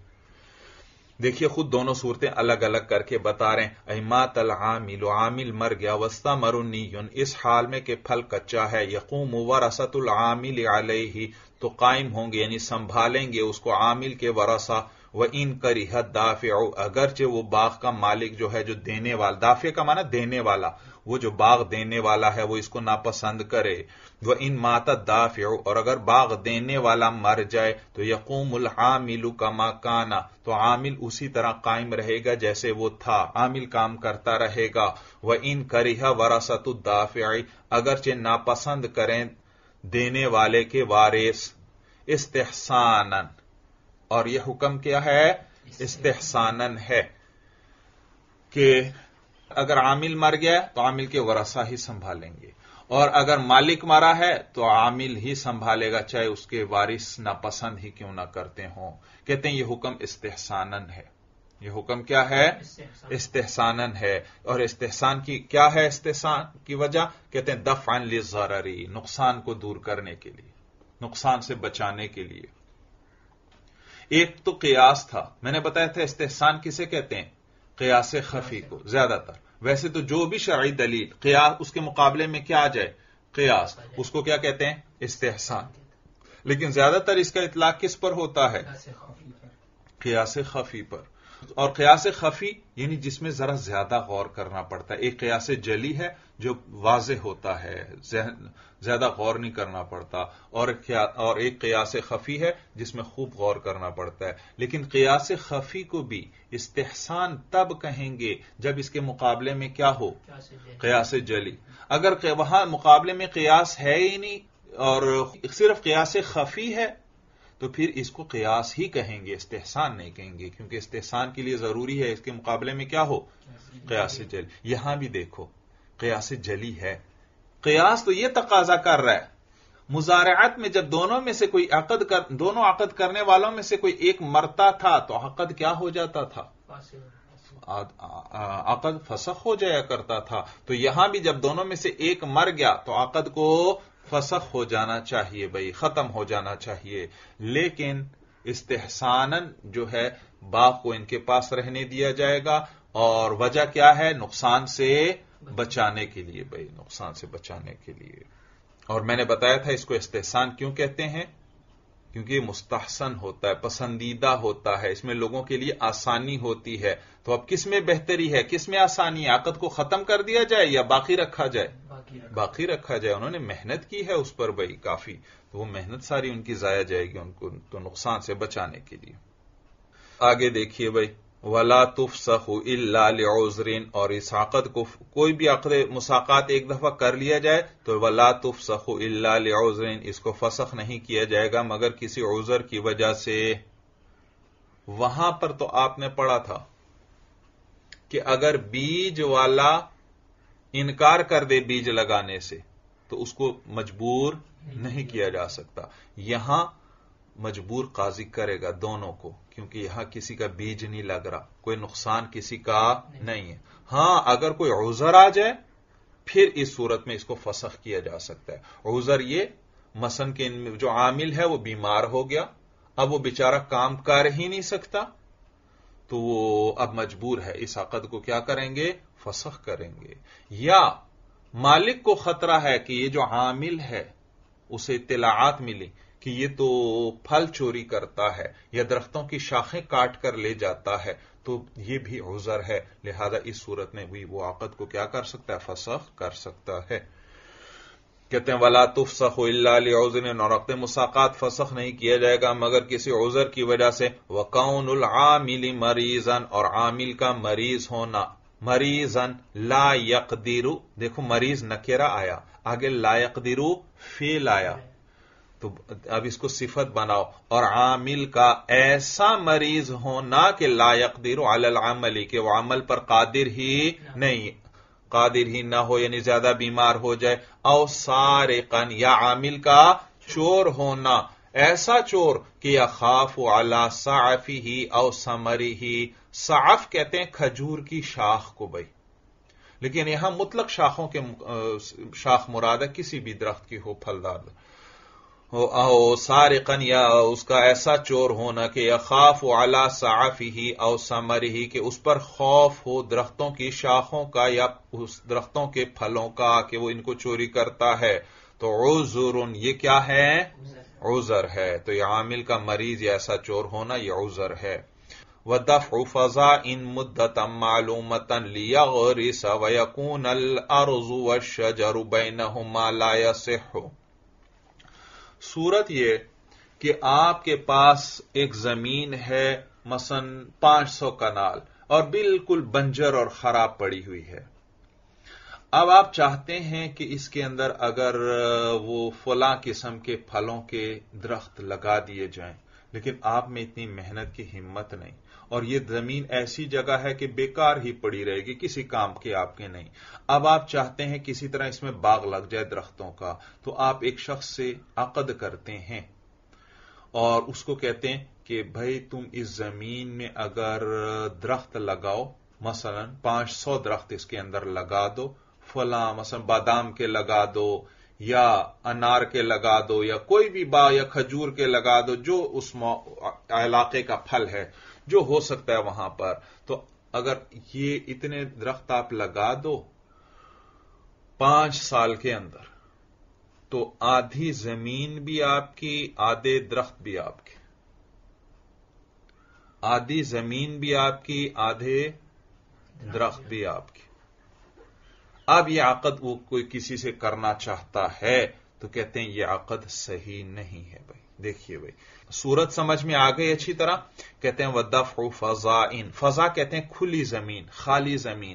دیکھیے خود دونوں صورتیں الگ الگ کر کے بتا رہے ہیں، ایمات العامل، عامل مر گیا، وَالثَّمَرُ نِيٌّ، اس حال میں کہ پھل کچا ہے، یقوم ورثۃ العامل علیہ، تو قائم ہوں گے یعنی سنبھالیں گے اس کو عامل کے ورثاء، وَإِن کَرِہَ الدَّافِعُ، اگرچہ وہ باغ کا مالک جو ہے جو دینے والا، دافع کا معنی دینے والا، وہ جو باغ دینے والا ہے وہ اس کو ناپسند کرے، وَإِن مَاتَ الدَّافِعُ، اور اگر باغ دینے والا مر جائے تو یقوم العامل کما کانا، تو عامل اسی طرح قائم رہے گا جیسے وہ تھا، عامل کام کرتا رہے گا، وَإِن کَرِہَ وَرَثَۃُ الدَّافِعِ، اگرچہ ناپسند کریں دینے والے کے وارث، استحساناً، اور یہ حکم کیا ہے؟ استحساناً ہے کہ اگر عامل مر گیا تو عامل کے ورثاء ہی سنبھالیں گے، اور اگر مالک مرا ہے تو عامل ہی سنبھالے گا چاہے اس کے وارث ناپسند ہی کیوں نہ کرتے ہوں۔ کہتے ہیں یہ حکم استحساناً ہے، یہ حکم کیا ہے؟ استحساناً ہے، اور استحسان کی کیا ہے؟ استحسان کی وجہ کہتے ہیں دفعاً للضرر، نقصان کو دور کرنے کے لیے، نقصان سے بچانے کے لیے۔ ایک تو قیاس تھا، میں نے بتایا تھا استحسان کسے کہتے ہیں؟ قیاس خفی کو زیادہ تر. ویسے تو جو بھی شرعی دلیل قیاس اس کے مقابلے میں کیا آ جائے قیاس، اس کو کیا کہتے ہیں استحسان. لیکن زیادہ تر اس کا اطلاق کس پر ہوتا ہے؟ قیاس خفی پر. اور قیاس خفی یعنی جس میں ذرا زیادہ غور کرنا پڑتا ہے. ایک قیاس جلی ہے جو واضح ہوتا ہے، زیادہ غور نہیں کرنا پڑتا، اور اور ایک قیاس خفی ہے جس میں خوب غور کرنا پڑتا ہے. لیکن قیاس خفی کو بھی استحسان تب کہیں گے جب اس کے مقابلے میں کیا ہو؟ قیاس جلی. اگر وہاں مقابلے میں قیاس ہے ہی نہیں اور صرف قیاس خفی ہے تو پھر اس کو قیاس ہی کہیں گے، استحسان نہیں کہیں گے، کیونکہ استحسان کے لیے ضروری ہے اس کے مقابلے میں کیا ہو؟ قیاس جلی. یہاں بھی دیکھو قیاس جلی ہے. قیاس تو یہ تقاضا کر رہا ہے مزارعت میں جب دونوں میں سے کوئی عقد کر دونوں عقد کرنے والوں میں سے کوئی ایک مرتا تھا تو عقد کیا ہو جاتا تھا؟ عقد فسخ ہو جایا کرتا تھا. تو یہاں بھی جب دونوں میں سے ایک مر گیا تو عقد کو فسخ ہو جانا چاہیے، بھائی ختم ہو جانا چاہیے. لیکن استحساناً جو ہے باپ کو ان کے پاس رہنے دیا جائے گا. اور وجہ کیا ہے؟ نقصان سے بچانے کے لیے، بھائی نقصان سے بچانے کے لیے. اور میں نے بتایا تھا اس کو استحسان کیوں کہتے ہیں؟ کیونکہ یہ مستحسن ہوتا ہے، پسندیدہ ہوتا ہے، اس میں لوگوں کے لیے آسانی ہوتی ہے. تو اب کس میں بہتری ہے، کس میں آسانی ہے؟ عقد کو ختم کر دیا جائے یا باقی رکھا جائے؟ باقی رکھا جائے. انہوں نے محنت کی ہے اس پر بھائی کافی، تو وہ محنت ساری ان کی ضائع جائے گی ان کو تو نقصان سے بچانے کے لیے. آگے دیکھیے بھائی وَلَا تُفْسَخُ إِلَّا لِعُذْرٍ، اور اس عقد کو کوئی بھی عقد مساقات ایک دفعہ کر لیا جائے تو وَلَا تُفْسَخُ إِلَّا لِعُذْرٍ، اس کو فسخ نہیں کیا جائے گا مگر کسی عذر کی وجہ سے. وہاں پر تو آپ نے پڑھا تھا کہ اگر بیج والا انکار کر دے بیج لگانے سے تو اس کو مجبور نہیں کیا جا سکتا. یہاں مجبور قاضی کرے گا دونوں کو، کیونکہ یہاں کسی کا بیج نہیں لگ رہا، کوئی نقصان کسی کا نہیں ہے. ہاں اگر کوئی عذر آ جائے پھر اس صورت میں اس کو فسخ کیا جا سکتا ہے. عذر یہ مثلا کہ جو عامل ہے وہ بیمار ہو گیا، اب وہ بیچارہ کام کر ہی نہیں سکتا تو وہ اب مجبور ہے، اس عقد کو کیا کریں گے؟ فسخ کریں گے. یا مالک کو خطرہ ہے کہ یہ جو عامل ہے اسے اطلاعات ملی کہ یہ تو پھل چوری کرتا ہے یا درختوں کی شاخیں کاٹ کر لے جاتا ہے، تو یہ بھی عذر ہے، لہذا اس صورت میں بھی وہ عقد کو کیا کر سکتا ہے؟ فسخ کر سکتا ہے. کہتے ہیں وَلَا تُفْسَخُ إِلَّا لِعُذْرٍ، اور عقد مساقات فسخ نہیں کیا جائے گا مگر کسی عذر کی وجہ سے. وَقَوْنُ الْعَامِلِ مَرِيضًا، اور عامل کا مریض ہونا. مریضاً لا يقدر، دیکھو مریض نکرہ آیا، آگے لا يقدر فعل آیا، تو اب اس کو صفت بناؤ. اور عامل کا ایسا مریض ہونا کہ لا يقدر علی العمل، کہ وہ عمل پر قادر ہی نہیں قادر ہی نہ ہو، یعنی زیادہ بیمار ہو جائے. او سارقاً، یا عامل کا چور ہونا، ایسا چور کہ یخاف علی صعفہ او ثمرہ. صعف کہتے ہیں کھجور کی شاخ کو بھائی، لیکن یہاں مطلق شاخوں کے شاخ مراد ہے، کسی بھی درخت کی ہو پھلدار. او سارقاً، یا اس کا ایسا چور ہونا کہ یخاف علی صعفہ او ثمرہ، کہ اس پر خوف ہو درختوں کی شاخوں کا یا اس درختوں کے پھلوں کا کہ وہ ان کو چوری کرتا ہے. تو عذر، یہ کیا ہے؟ عذر ہے. تو یہ عامل کا مریض یا ایسا چور ہونا یہ عذر ہے. وَدَفْعُ فَضَاءٍ مُدَّةً مَعْلُومَةً لِيَغْرِسَ وَيَكُونَ الْأَرْضُ وَالشَّجَرُ بَيْنَهُمَا لَا يَصِحُّ. صورت یہ کہ آپ کے پاس ایک زمین ہے مثلا پانچ سو کنال اور بالکل بنجر اور خراب پڑی ہوئی ہے. اب آپ چاہتے ہیں کہ اس کے اندر اگر وہ فلاں قسم کے پھلوں کے درخت لگا دیے جائیں، لیکن آپ میں اتنی محنت کی ہمت نہیں، اور یہ زمین ایسی جگہ ہے کہ بیکار ہی پڑی رہے گی، کسی کام کے آپ کے نہیں. اب آپ چاہتے ہیں کسی طرح اس میں باغ لگ جائے درختوں کا، تو آپ ایک شخص سے عقد کرتے ہیں اور اس کو کہتے ہیں کہ بھائی تم اس زمین میں اگر درخت لگاؤ، مثلا پانچ سو درخت اس کے اندر لگا دو، فلاں مثلا بادام کے لگا دو یا انار کے لگا دو یا کوئی بھی باغ یا کھجور کے لگا دو، جو اس علاقے کا پھل ہے جو ہو سکتا ہے وہاں پر. تو اگر یہ اتنے درخت آپ لگا دو پانچ سال کے اندر تو آدھی زمین بھی آپ کی، آدھے درخت بھی آپ کے، آدھی زمین بھی آپ کی، آدھے درخت بھی آپ کی۔ اب یہ عقد وہ کوئی کسی سے کرنا چاہتا ہے تو کہتے ہیں یہ عقد صحیح نہیں ہے بھائی۔ دیکھیے بھائی صورت سمجھ میں آ گئی اچھی طرح؟ کہتے ہیں وَدَفْعُ فَضَائِن، فضا کہتے ہیں کھلی زمین، خالی زمین،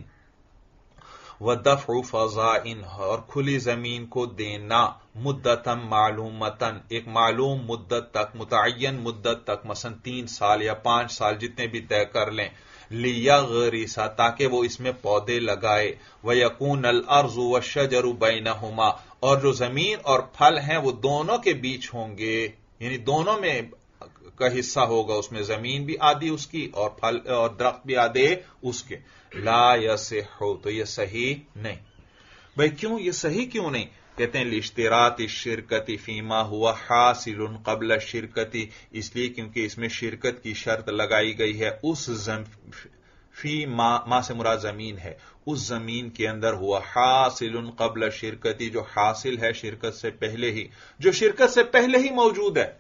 وَدَفْعُ فَضَائِن اور کھلی زمین کو دینا، مدتاً معلومتاً ایک معلوم مدت تک، متعین مدت تک، مثلا تین سال یا پانچ سال جتنے بھی طے کر لیں، لِيَغْرِسَ تاکہ وہ اس میں پودے لگائے، وَيَكُونَ الْأَرْضُ وَالشَّجَرُ بَيْنَهُمَا اور جو زمین اور پھل ہیں وہ دونوں کے بیچ ہوں گے، یعنی دونوں میں کا حصہ ہوگا، اس میں زمین بھی آدھی اس کی اور پھل اور درخت بھی آدھے اس کے۔ لا یصح تو یہ صحیح نہیں بھائی۔ کیوں یہ صحیح کیوں نہیں؟ کہتے ہیں لاشتراط الشرکت فیما ہوا حاصل قبل الشرکت، اس لیے کیونکہ اس میں شرکت کی شرط لگائی گئی ہے اس زم فی ما, ما سے مراد زمین ہے، اس زمین کے اندر ہوا حاصل قبل شرکتی جو حاصل ہے شرکت سے پہلے ہی، جو شرکت سے پہلے ہی موجود ہے۔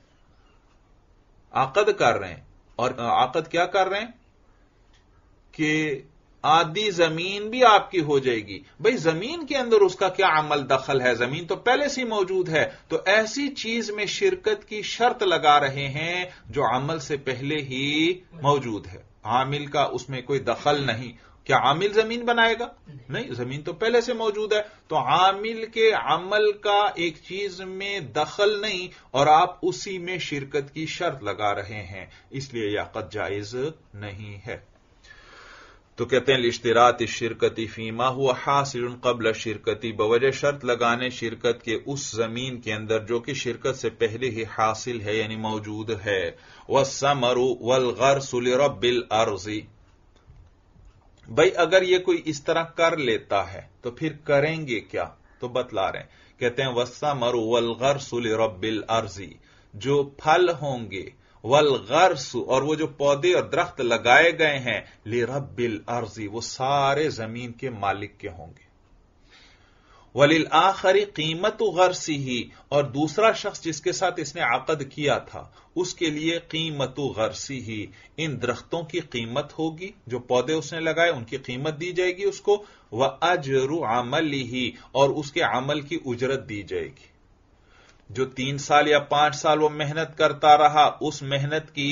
عقد کر رہے ہیں اور عقد کیا کر رہے ہیں کہ آدھی زمین بھی آپ کی ہو جائے گی۔ بھئی زمین کے اندر اس کا کیا عمل دخل ہے، زمین تو پہلے سے موجود ہے، تو ایسی چیز میں شرکت کی شرط لگا رہے ہیں جو عمل سے پہلے ہی موجود ہے، عامل کا اس میں کوئی دخل نہیں۔ کیا عامل زمین بنائے گا؟ نہیں، زمین تو پہلے سے موجود ہے، تو عامل کے عمل کا ایک چیز میں دخل نہیں اور آپ اسی میں شرکت کی شرط لگا رہے ہیں، اس لیے یہ عقد جائز نہیں ہے۔ تو کہتے ہیں لاشتراط الشرکتی فیما ہوا حاصل قبل شرکتی، بوجہ شرط لگانے شرکت کے اس زمین کے اندر جو کہ شرکت سے پہلے ہی حاصل ہے یعنی موجود ہے۔ والثمر والغرس لرب الارض، بھئی اگر یہ کوئی اس طرح کر لیتا ہے تو پھر کریں گے کیا؟ تو بتلا رہے ہیں، کہتے ہیں والثمر والغرس لرب الارض، جو پھل ہوں گے، والغرس اور وہ جو پودے اور درخت لگائے گئے ہیں، لرب الارض وہ سارے زمین کے مالک کے ہوں گے۔ وللآخر قیمت غرسہ اور دوسرا شخص جس کے ساتھ اس نے عقد کیا تھا اس کے لیے قیمت غرسہ ان درختوں کی قیمت ہوگی، جو پودے اس نے لگائے ان کی قیمت دی جائے گی اس کو، واجر عملہ اور اس کے عمل کی اجرت دی جائے گی۔ جو تین سال یا پانچ سال وہ محنت کرتا رہا اس محنت کی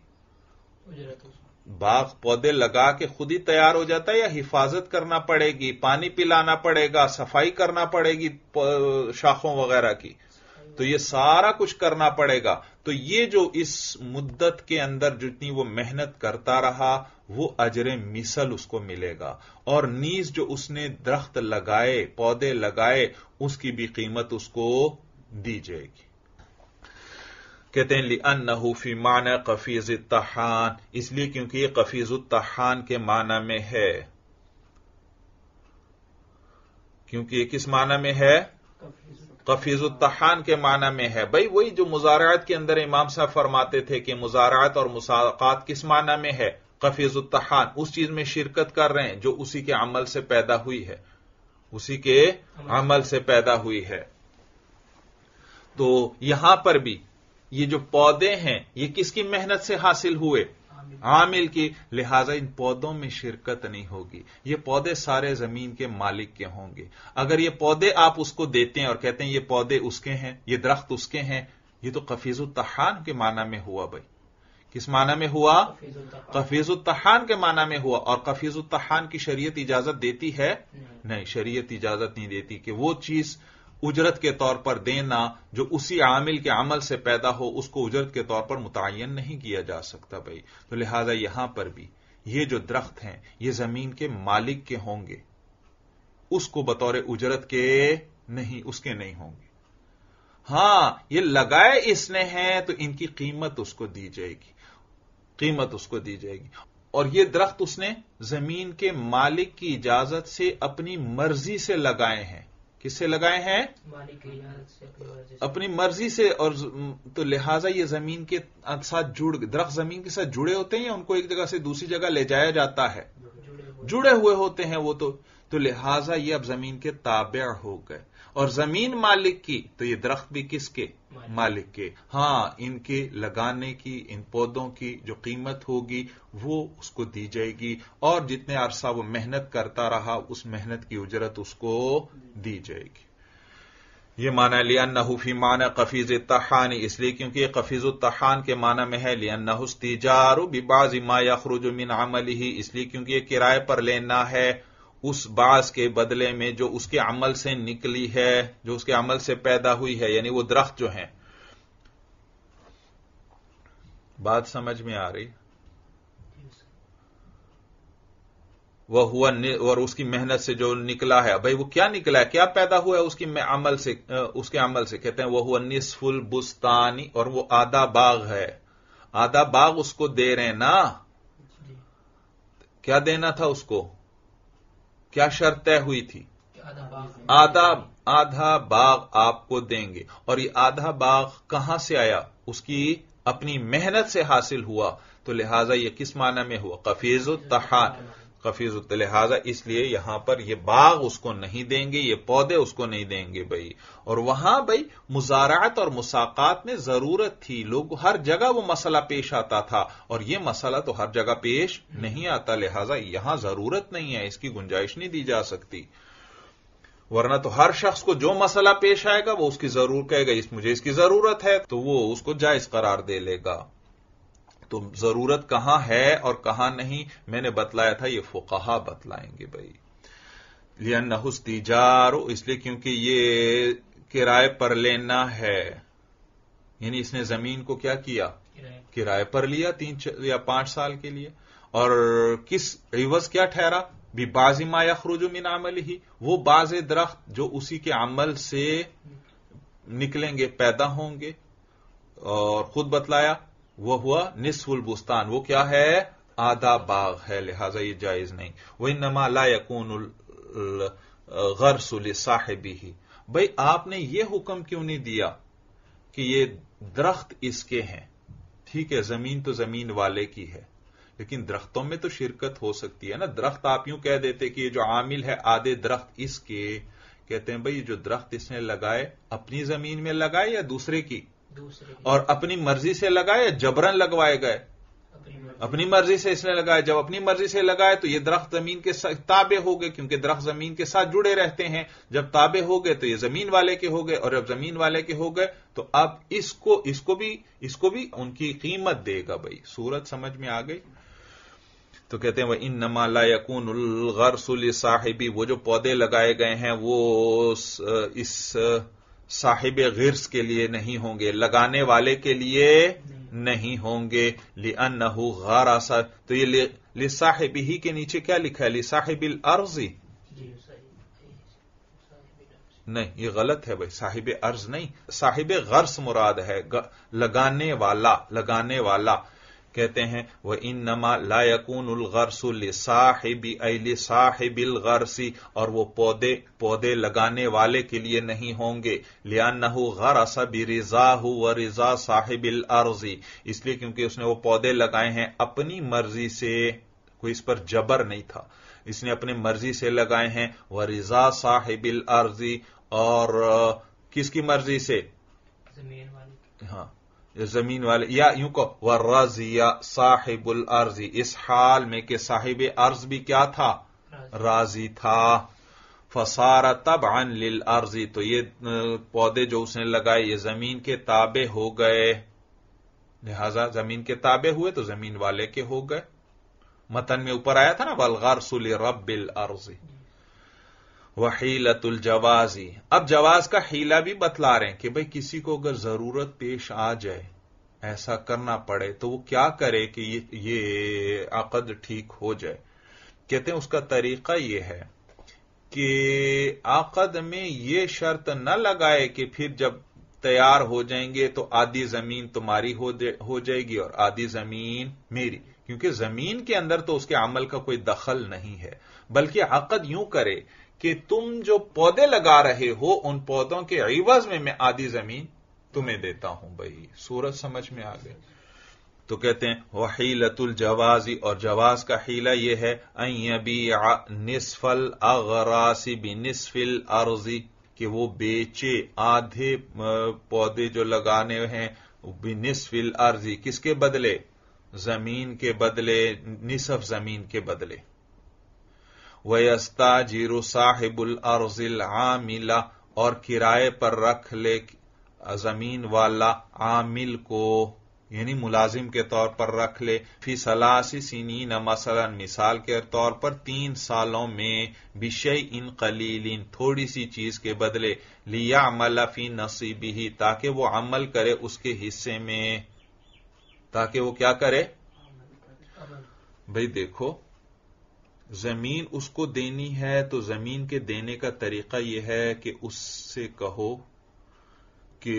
باغ پودے لگا کے خود ہی تیار ہو جاتا ہے یا حفاظت کرنا پڑے گی، پانی پلانا پڑے گا، صفائی کرنا پڑے گی شاخوں وغیرہ کی، تو یہ سارا کچھ کرنا پڑے گا۔ تو یہ جو اس مدت کے اندر جتنی وہ محنت کرتا رہا وہ اجر مثل اس کو ملے گا، اور نیز جو اس نے درخت لگائے پودے لگائے اس کی بھی قیمت اس کو دی جائے گی۔ کہتے ہیں لِأَنَّهُ فِي معنی قفیز الطحان، اس لیے کیونکہ یہ قفیز الطحان کے معنی میں ہے۔ کیونکہ یہ کس معنی میں ہے؟ قفیز الطحان کے معنی میں ہے۔ بھئی وہی جو مزارعات کے اندر امام صاحب فرماتے تھے کہ مزارعات اور مساقات کس معنی میں ہے؟ قفیز الطحان، اس چیز میں شرکت کر رہے ہیں جو اسی کے عمل سے پیدا ہوئی ہے، اسی کے عمل سے پیدا ہوئی ہے۔ تو یہاں پر بھی یہ جو پودے ہیں یہ کس کی محنت سے حاصل ہوئے؟ عامل کی، لہذا ان پودوں میں شرکت نہیں ہوگی، یہ پودے سارے زمین کے مالک کے ہوں گے۔ اگر یہ پودے آپ اس کو دیتے ہیں اور کہتے ہیں یہ پودے اس کے ہیں، یہ درخت اس کے ہیں، یہ تو قفیز الطحان کے معنی میں ہوا۔ بھائی کس معنی میں ہوا؟ قفیز الطحان کے معنی میں ہوا، اور قفیز الطحان کی شریعت اجازت دیتی ہے؟ نہیں، شریعت اجازت نہیں دیتی کہ وہ چیز اجرت کے طور پر دینا جو اسی عامل کے عمل سے پیدا ہو، اس کو اجرت کے طور پر متعین نہیں کیا جا سکتا بھائی۔ تو لہذا یہاں پر بھی یہ جو درخت ہیں یہ زمین کے مالک کے ہوں گے، اس کو بطور اجرت کے نہیں، اس کے نہیں ہوں گے۔ ہاں یہ لگائے اس نے ہیں تو ان کی قیمت اس کو دی جائے گی، قیمت اس کو دی جائے گی۔ اور یہ درخت اس نے زمین کے مالک کی اجازت سے اپنی مرضی سے لگائے ہیں، کس سے لگائے ہیں؟ اپنی مرضی سے. اور تو لہٰذا یہ زمین کے ساتھ جڑ درخت زمین کے ساتھ جڑے ہوتے ہیں یا ان کو ایک جگہ سے دوسری جگہ لے جایا جاتا ہے؟ جڑے ہوئے ہوتے ہیں وہ تو تو لہٰذا یہ اب زمین کے تابع ہو گئے. اور زمین مالک کی تو یہ درخت بھی کس کے؟ مالک کے. ہاں ان کے لگانے کی ان پودوں کی جو قیمت ہوگی وہ اس کو دی جائے گی اور جتنے عرصہ وہ محنت کرتا رہا اس محنت کی اجرت اس کو دی جائے گی. یہ معنی لِأَنَّهُ فی معنی قفیز الطحان اس لیے کیونکہ یہ قفیز الطحان کے معنی میں ہے. لِأَنَّهُ اسْتِجَارُ بِبَعْضِ مَا يَخْرُجُ مِنْ عَمَلِهِ اس لیے کیونکہ یہ کرائے پر لینا ہے اس بعض کے بدلے میں جو اس کے عمل سے نکلی ہے جو اس کے عمل سے پیدا ہوئی ہے یعنی وہ درخت جو ہیں. بات سمجھ میں آ رہی؟ وہ ہوا اور اس کی محنت سے جو نکلا ہے بھائی وہ کیا نکلا ہے کیا پیدا ہوا ہے اس کی عمل سے اس کے عمل سے کہتے ہیں وہ ہوا نصف البستانی اور وہ آدھا باغ ہے. آدھا باغ اس کو دے رہے ہیں نا. کیا دینا تھا اس کو؟ کیا شرط طے ہوئی تھی؟ آدھا آدھا باغ آپ کو دیں گے. اور یہ آدھا باغ کہاں سے آیا؟ اس کی اپنی محنت سے حاصل ہوا. تو لہذا یہ کس معنی میں ہوا؟ قفیز الطحان. قفیز لہذا اس لیے یہاں پر یہ باغ اس کو نہیں دیں گے یہ پودے اس کو نہیں دیں گے بھائی. اور وہاں بھائی مزارعت اور مساقات میں ضرورت تھی. لوگ ہر جگہ وہ مسئلہ پیش آتا تھا اور یہ مسئلہ تو ہر جگہ پیش نہیں آتا. لہذا یہاں ضرورت نہیں ہے اس کی گنجائش نہیں دی جا سکتی. ورنہ تو ہر شخص کو جو مسئلہ پیش آئے گا وہ اس کی ضرور کہے گا اس مجھے اس کی ضرورت ہے تو وہ اس کو جائز قرار دے لے گا. تو ضرورت کہاں ہے اور کہاں نہیں میں نے بتلایا تھا یہ فقہا بتلائیں گے بھائی. لِأَنَّهُ اسْتِجَارُ اس لیے کیونکہ یہ کرائے پر لینا ہے یعنی اس نے زمین کو کیا کیا؟ کرائے پر لیا تین یا پانچ سال کے لیے. اور کس عوض کیا ٹھہرا؟ بِبَعْضِ مَا يَخْرُجُ مِنْ عَمَلِهِ وہ بعض درخت جو اسی کے عمل سے نکلیں گے پیدا ہوں گے. اور خود بتلایا وہ ہوا نصف البستان وہ کیا ہے؟ آدھا باغ ہے. لہذا یہ جائز نہیں. وَإِنَّمَا لَا يَكُونُ الْغَرْسُ لِصَاحِبِهِ بھئی آپ نے یہ حکم کیوں نہیں دیا کہ یہ درخت اس کے ہیں؟ ٹھیک ہے زمین تو زمین والے کی ہے لیکن درختوں میں تو شرکت ہو سکتی ہے نا. درخت آپ یوں کہہ دیتے کہ یہ جو عامل ہے آدھے درخت اس کے. کہتے ہیں بھئی جو درخت اس نے لگائے اپنی زمین میں لگائے یا دوسرے کی؟ اور اپنی مرضی سے لگائے یا جبرن لگوائے گئے؟ اپنی مرضی سے اس نے لگائے. جب اپنی مرضی سے لگائے تو یہ درخت زمین کے تابع ہو گئے کیونکہ درخت زمین کے ساتھ جڑے رہتے ہیں. جب تابع ہو گئے تو یہ زمین والے کے ہو گئے اور جب زمین والے کے ہو گئے تو اب اس کو اس کو بھی اس کو بھی ان کی قیمت دے گا بھائی. صورت سمجھ میں آ گئی؟ تو کہتے ہیں وَإِنَّمَا لَا يَكُونُ الْغَرْسُ لِصَاحِبِهِ وہ جو پودے لگائے گئے ہیں وہ اس صاحب غرس کے لیے نہیں ہوں گے لگانے والے کے لیے نہیں ہوں گے. لِأَنَّهُ غَرَسَ تو یہ لِصَاحِبِهِ کے نیچے کیا لکھا ہے؟ لِصَاحِبِ الْأَرْضِ نہیں یہ غلط ہے بھائی. صاحب ارض نہیں صاحب غرس مراد ہے لگانے والا لگانے والا. کہتے ہیں وَإِنَّمَا لَا يَكُونُ الْغَرْسُ لِصَاحِبِ أَيْ لِصَاحِبِ الْغَرْسِ اور وہ پودے پودے لگانے والے کے لیے نہیں ہوں گے. لِأَنَّهُ غَرَسَ بِرِضَاهُ وَرِضَا صَاحِبِ الْأَرْضِ اس لیے کیونکہ اس نے وہ پودے لگائے ہیں اپنی مرضی سے کوئی اس پر جبر نہیں تھا اس نے اپنی مرضی سے لگائے ہیں. وَرِضَا صَاحِبِ الْأَرْضِ اور کس کی مرضی سے؟ زمین والی. ہاں زمین والے یا یوں کو وَرَضِيَ صَاحِبُ الْأَرْضِ اس حال میں کہ صاحب ارض بھی کیا تھا؟ راضی تھا. فَصَارَ تَبْعًا لِلْأَرْضِ تو یہ پودے جو اس نے لگائے یہ زمین کے تابع ہو گئے. لہذا زمین کے تابع ہوئے تو زمین والے کے ہو گئے. متن میں اوپر آیا تھا نا وَالْغَرْسُ لِرَبِّ الْأَرْضِ وَحِيلَةُ الْجَوَازِ اب جواز کا حیلہ بھی بتلا رہے ہیں کہ بھئی کسی کو اگر ضرورت پیش آ جائے ایسا کرنا پڑے تو وہ کیا کرے کہ یہ عقد ٹھیک ہو جائے. کہتے ہیں اس کا طریقہ یہ ہے کہ عقد میں یہ شرط نہ لگائے کہ پھر جب تیار ہو جائیں گے تو آدھی زمین تمہاری ہو جائے گی اور آدھی زمین میری، کیونکہ زمین کے اندر تو اس کے عمل کا کوئی دخل نہیں ہے، بلکہ عقد یوں کرے کہ تم جو پودے لگا رہے ہو ان پودوں کے عوض میں میں آدھی زمین تمہیں دیتا ہوں۔ بھائی صورت سمجھ میں آ گئی؟ تو کہتے ہیں وحیلۃ الجواز، اور جواز کا حیلہ یہ ہے ان یبیع نصف الاغراس بنصف الارض، کہ وہ بیچے آدھے پودے جو لگانے ہیں بنصف الارض، کس کے بدلے؟ زمین کے بدلے، نصف زمین کے بدلے۔ وَيَسْتَأْجِرُ صَاحِبُ الْأَرْضِ الْعَامِلَ، اور کرائے پر رکھ لے زمین والا عامل کو، یعنی ملازم کے طور پر رکھ لے، فی ثلاث سنین، مثلا مثال کے طور پر تین سالوں میں، بشیء قلیل، تھوڑی سی چیز کے بدلے، لیعمل فی نصیبہ، تاکہ وہ عمل کرے اس کے حصے میں، تاکہ وہ کیا کرے؟ بھئی دیکھو، زمین اس کو دینی ہے تو زمین کے دینے کا طریقہ یہ ہے کہ اس سے کہو کہ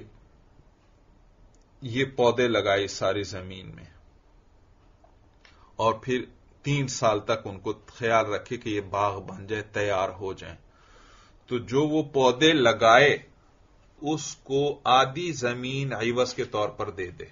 یہ پودے لگائے ساری زمین میں، اور پھر تین سال تک ان کو خیال رکھے کہ یہ باغ بن جائے، تیار ہو جائیں، تو جو وہ پودے لگائے اس کو آدھی زمین عوض کے طور پر دے دے،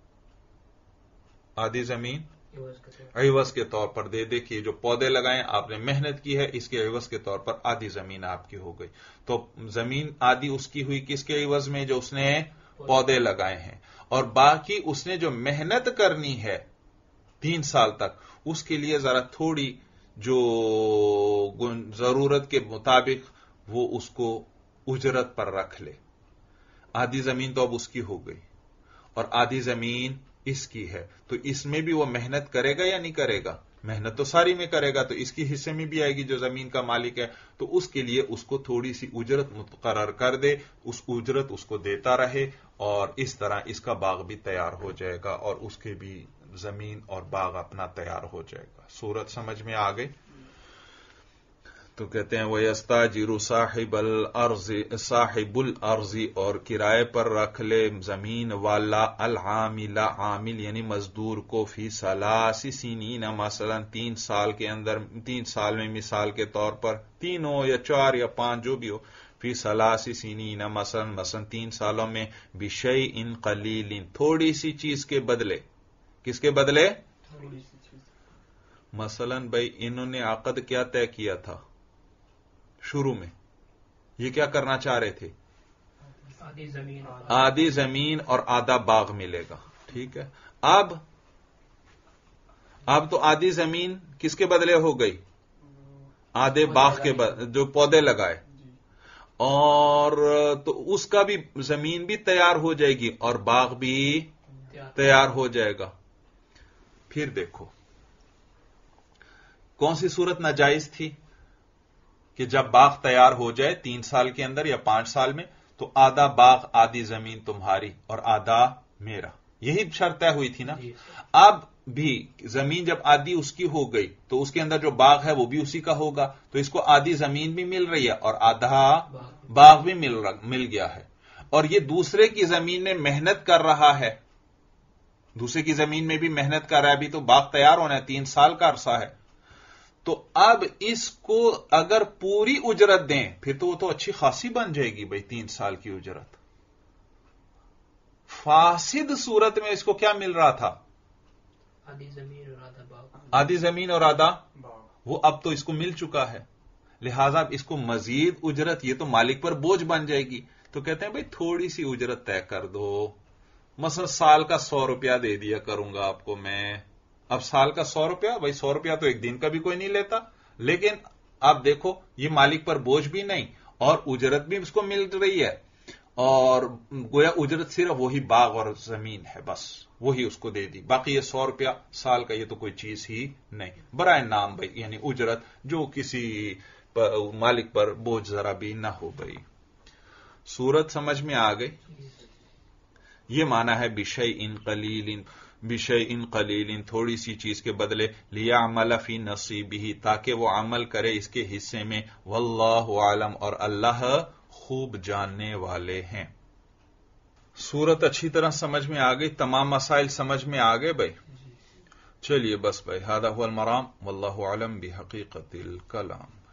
آدھی زمین عوض کے طور پر دے دے کہ جو پودے لگائیں آپ نے محنت کی ہے، اس کے عوض کے طور پر آدھی زمین آپ کی ہو گئی۔ تو زمین آدھی اس کی ہوئی کس کے عوض میں؟ جو اس نے پودے لگائے ہیں، اور باقی اس نے جو محنت کرنی ہے تین سال تک، اس کے لیے ذرا تھوڑی جو ضرورت کے مطابق وہ اس کو اجرت پر رکھ لے۔ آدھی زمین تو اب اس کی ہو گئی اور آدھی زمین اس کی ہے، تو اس میں بھی وہ محنت کرے گا یا نہیں کرے گا؟ محنت تو ساری میں کرے گا، تو اس کی حصے میں بھی آئے گی جو زمین کا مالک ہے، تو اس کے لیے اس کو تھوڑی سی اجرت مقرر کر دے، اس اجرت اس کو دیتا رہے، اور اس طرح اس کا باغ بھی تیار ہو جائے گا اور اس کے بھی زمین اور باغ اپنا تیار ہو جائے گا۔ صورت سمجھ میں آ گئی؟ تو کہتے ہیں وَيَسْتَأْجِرُ صَاحِبَ الْأَرْضِ صاحب الارض، اور کرائے پر رکھ لے زمین والا العامل، عامل یعنی مزدور کو، فی ثلاث سنین، مثلا تین سال کے اندر، تین سال میں مثال کے طور پر، تین ہو یا چار یا پانچ جو بھی ہو، فی ثلاث سنین، مثلا مثلا تین سالوں میں، بشیء قلیل، تھوڑی سی چیز کے بدلے، کس کے بدلے؟ مثلا بھائی انہوں نے عقد کیا طے کیا تھا شروع میں؟ یہ کیا کرنا چاہ رہے تھے؟ آدھی زمین آدھی زمین اور آدھا باغ ملے گا، ٹھیک ہے۔ اب اب تو آدھی زمین کس کے بدلے ہو گئی؟ آدھے باغ کے بدلے، جو پودے لگائے، اور تو اس کا بھی زمین بھی تیار ہو جائے گی اور باغ بھی تیار ہو جائے گا۔ پھر دیکھو کون سی صورت ناجائز تھی؟ کہ جب باغ تیار ہو جائے تین سال کے اندر یا پانچ سال میں، تو آدھا باغ آدھی زمین تمہاری اور آدھا میرا، یہی شرط طے ہوئی تھی نا۔ اب بھی زمین جب آدھی اس کی ہو گئی تو اس کے اندر جو باغ ہے وہ بھی اسی کا ہوگا، تو اس کو آدھی زمین بھی مل رہی ہے اور آدھا باغ بھی مل مل گیا ہے، اور یہ دوسرے کی زمین میں محنت کر رہا ہے، دوسرے کی زمین میں بھی محنت کر رہا ہے، ابھی تو باغ تیار ہونا ہے، تین سال کا عرصہ ہے، تو اب اس کو اگر پوری اجرت دیں پھر تو وہ تو اچھی خاصی بن جائے گی بھائی، تین سال کی اجرت۔ فاسد صورت میں اس کو کیا مل رہا تھا؟ آدھی زمین اور آدھا باغ، آدھی زمین اور آدھا وہ اب تو اس کو مل چکا ہے، لہذا اب اس کو مزید اجرت، یہ تو مالک پر بوجھ بن جائے گی، تو کہتے ہیں بھائی تھوڑی سی اجرت طے کر دو، مثلا سال کا سو روپیہ دے دیا کروں گا آپ کو میں۔ اب سال کا سو روپیہ، بھائی سو روپیہ تو ایک دن کا بھی کوئی نہیں لیتا، لیکن اب دیکھو یہ مالک پر بوجھ بھی نہیں اور اجرت بھی اس کو مل رہی ہے، اور گویا اجرت صرف وہی باغ اور زمین ہے، بس وہی اس کو دے دی، باقی یہ سو روپیہ سال کا یہ تو کوئی چیز ہی نہیں، برائے نام بھائی، یعنی اجرت جو کسی مالک پر بوجھ ذرا بھی نہ ہو بھائی۔ صورت سمجھ میں آ گئی؟ یہ معنی ہے بشیء قلیل، بشیء قلیل، تھوڑی سی چیز کے بدلے، لیعمل فی نصیبہ، تاکہ وہ عمل کرے اس کے حصے میں، واللہ عالم، اور اللہ خوب جاننے والے ہیں۔ صورت اچھی طرح سمجھ میں آ گئی، تمام مسائل سمجھ میں آ گئے بھائی؟ چلیے بس بھائی، ھذا ھو المرام واللہ اعلم بحقیقت الکلام.